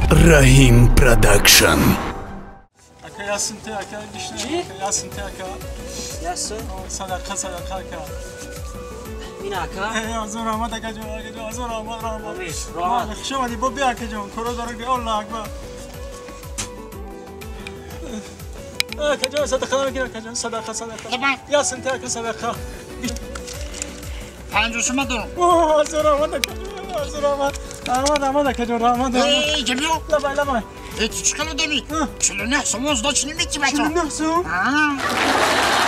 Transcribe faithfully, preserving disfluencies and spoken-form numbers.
Rahim Production. Aka yasın te aka dişine aka yasın te aka. Yasın. Sadaka sadaka aka. Mina aka. Eh azor amad aka jo aka jo azor amad ramad. Amin. Ramad. Khshama di bobi aka jo koro darag Allah akbar. Aka jo sadaka aka aka jo sadaka sadaka. Yasın te aka sadaka. پنجوشم دارم. اوه azor amad aka jo azor amad. Amad amad aka jo ramad. ای جمیو. لبای لبای. ای تو چیکار داری؟ چلو نه سوموز داشتی می‌چی بچه. چلو نه سوم. آه.